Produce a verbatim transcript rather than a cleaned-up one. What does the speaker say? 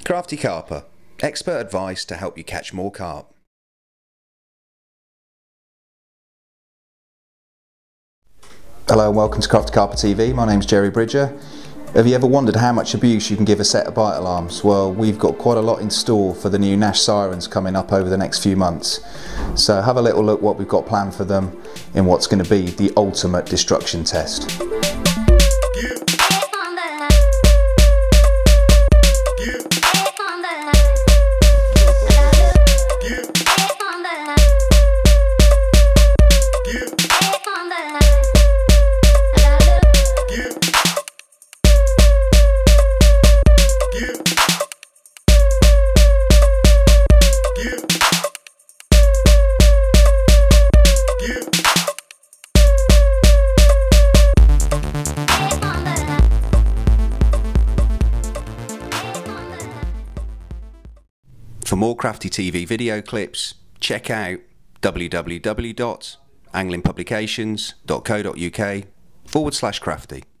Crafty Carper, expert advice to help you catch more carp. Hello and welcome to Crafty Carper T V. My name's Jerry Bridger. Have you ever wondered how much abuse you can give a set of bite alarms? Well, we've got quite a lot in store for the new Nash Sirens coming up over the next few months. So have a little look what we've got planned for them in what's going to be the ultimate destruction test. For more Crafty T V video clips, check out w w w dot angling publications dot co dot u k forward slash crafty.